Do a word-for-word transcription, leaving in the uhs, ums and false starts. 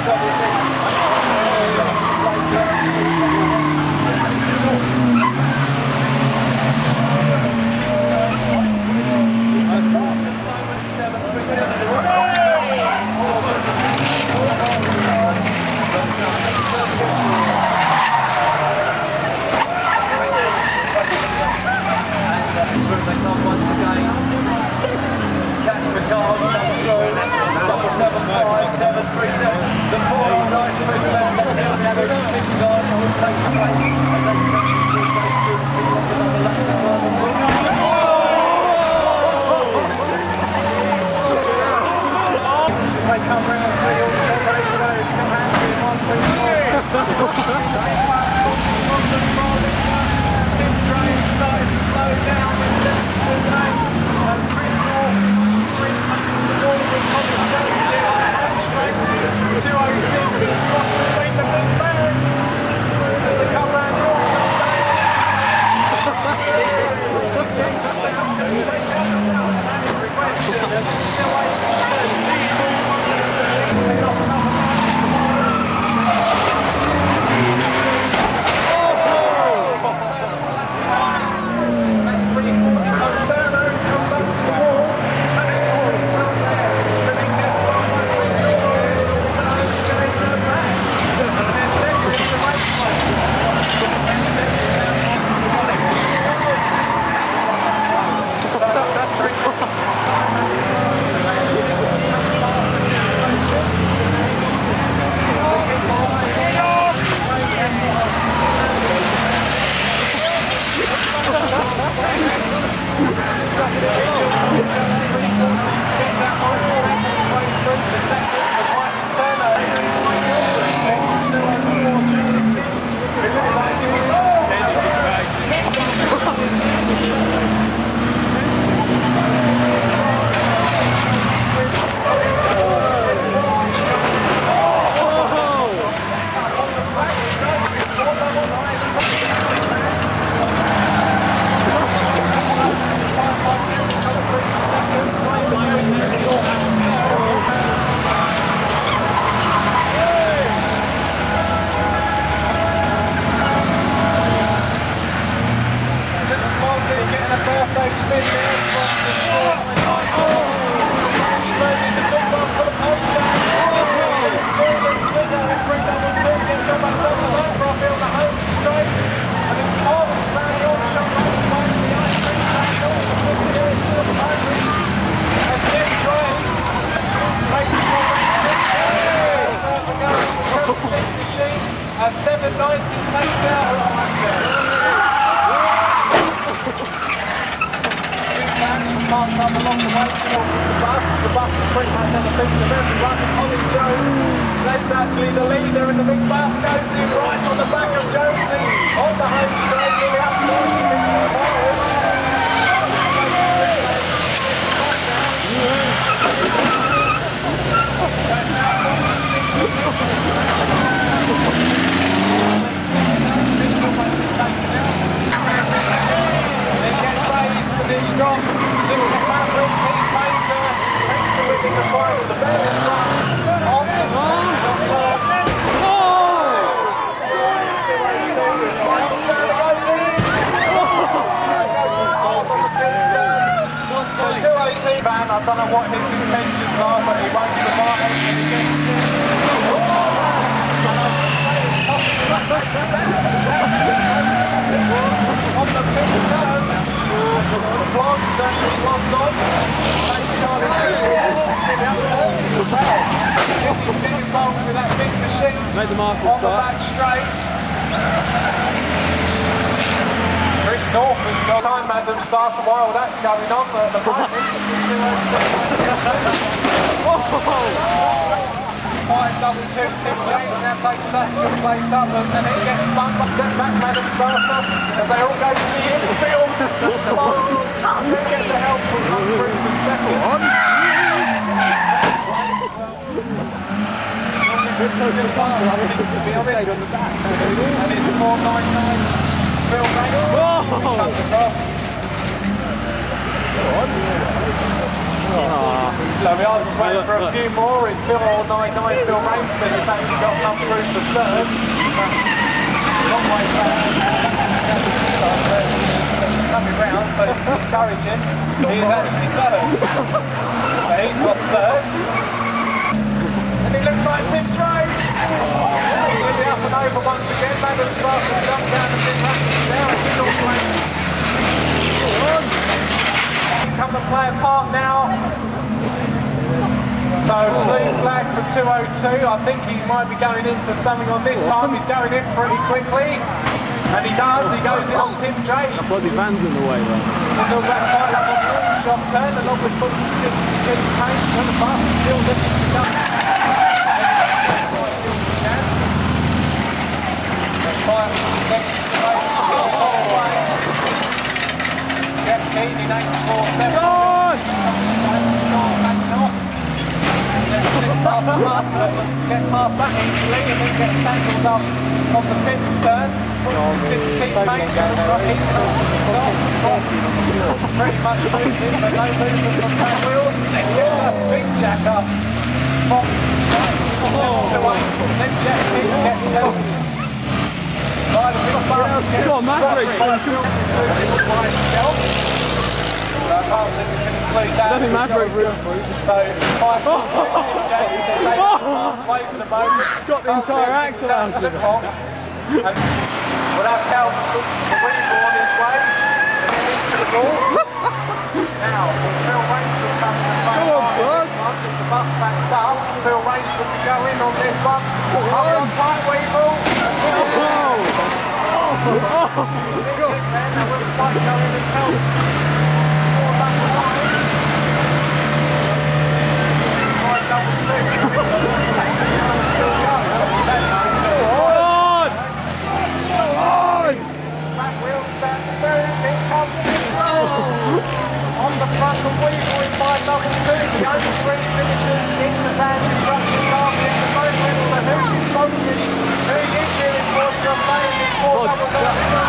seven ninety takes out of Marked up along the way towards the bus. The bus is pretty much on the feet of everyone. Colin Jones, that's actually the leader, and the big bus goes in right on the back of Jonesy on the home straight to the outside. It gets raised to this drop to the Maverick Pete Painter. Painter winning the fight with the best run on the floor. So two eighteen man, I don't know what his intentions are, but he won't survive. On the big turn, the blonde certainly blondes on. If you get involved with that big machine Make the marshal on the start. back straight. Chris North has got time, Madam starts a while that's going on, but the moment five double two, Tim James now takes second place up as then it gets spun by step back Madam Starter as they all go to the infield. Who gets the help from Humphrey for second? To be honest, and it's four nine nine. Phil Banks comes across. Oh. So we are just waiting for a few more. It's Phil or nine nine Phil Rainsford who's actually got come through for third. Long way back. Coming round, so encouraging. He is actually third. So he's got third. And it looks like Tim Drake. Completely up and over once again. Madam starts to jump down the pit track now. He's all playing. Come and play a part now. So blue flag for two oh two. I think he might be going in for something on this time. He's going in pretty quickly. And he does, he goes in on Tim Drake. That bloody van's in the way though. So he'll back right up on the shot turn along with Foot Six James Payne and the bus still looking to come. That's five seconds away from the top way. Jeff Keane in eight four seven. Past that pass, get past that easily and then get tangled up on the fifth turn. Six Keane Payne, so looks like he's come to the stop. Pretty much moving, but no movement from back wheels. Then gets a big jack up from Sky. two eight. Then Jeff Keane gets helped by the big bus. Gets Come on, Maverick. by itself. So I can't see we can include that. I don't think Maverick's going through. So five four two, Tim James staying arm's way for the moment. Got the entire axle out of it. Well, that's helped the Weaver on his way and then into the ball. Now, Phil Rainsford coming to front on this one. If the bus backs up, Phil Rainsford can go in on this one. Up on tight, Weaver. Oh! Oh! Oh! Now, will the fight go in and help? Four back the line. Five double two. Still going. Back wheel stand third, in comes on the front of Weaver in five double two, the only three finishers in the van destruction car in the moment, so who is sponsored, who is here in four just saying in four double two.